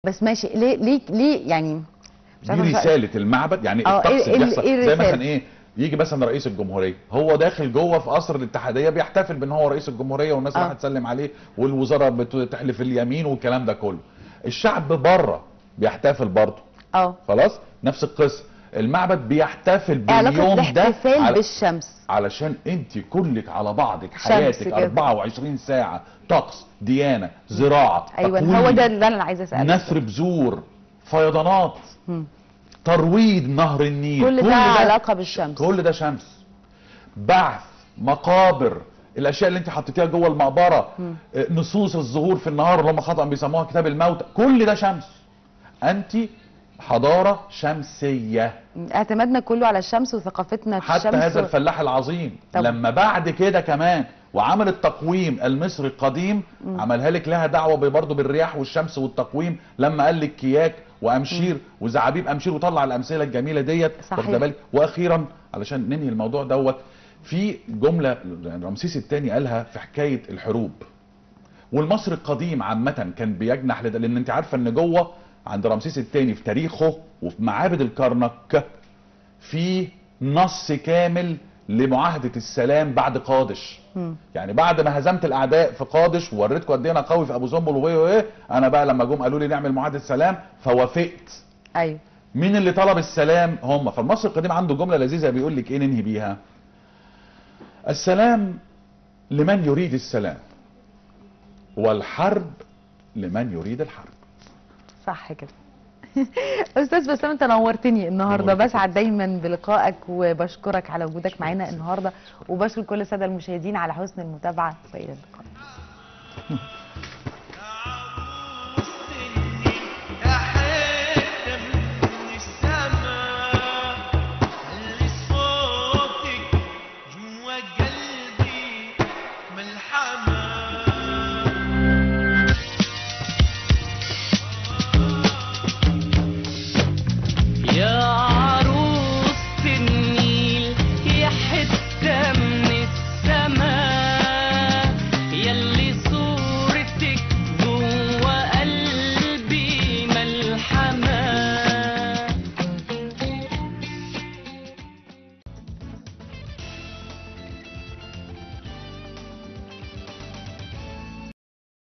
بس ماشي ليه يعني مش دي رسالة المعبد. يعني الطقس بيحصل زي مثلا ايه، يجي مثلا رئيس الجمهورية هو داخل جوه في قصر الاتحادية بيحتفل بان هو رئيس الجمهورية والناس رايحة تسلم عليه والوزارة بتحلف اليمين والكلام ده كله. الشعب بره بيحتفل برضه. خلاص نفس القصة. المعبد بيحتفل باليوم ده بالشمس علشان انت كلك على بعضك حياتك 24 ساعة طقس، ديانة، زراعة، ايوه هو ده اللي انا عايزه اساله. نثر بذور، فيضانات، ترويض نهر النيل، كل ده علاقة بالشمس. كل ده شمس. بعث، مقابر، الاشياء اللي انت حطيتيها جوه المقبره، نصوص الظهور في النهار اللي هم خطأ بيسموها كتاب الموتى، كل ده شمس. انت حضاره شمسيه. اعتمادنا كله على الشمس وثقافتنا في الشمس. حتى هذا الفلاح العظيم لما بعد كده كمان وعمل التقويم المصري القديم عملها لك لها دعوه برضه بالرياح والشمس والتقويم، لما قال لك كياك وامشير وزعابيب امشير وطلع الامثله الجميله ديت. واخده بالك. واخيرا علشان ننهي الموضوع دوت، في جمله رمسيس الثاني قالها في حكايه الحروب، والمصري القديم عامه كان بيجنح لده، لان انت عارفه ان جوه عند رمسيس الثاني في تاريخه وفي معابد الكرنك في نص كامل لمعاهده السلام بعد قادش. يعني بعد ما هزمت الاعداء في قادش ووريتكم قد ايه انا قوي في ابو زنبل وايه، انا بقى لما جم قالوا لي نعمل معاهده سلام فوافقت. ايوه. مين اللي طلب السلام؟ هم. فالمصري القديم عنده جمله لذيذه بيقول لك ايه ننهي بيها: السلام لمن يريد السلام والحرب لمن يريد الحرب. صح كده. استاذ بسام انت نورتني النهارده، بسعد دايما بلقائك وبشكرك على وجودك معانا النهارده، وبشكر كل الساده المشاهدين على حسن المتابعه والى اللقاء.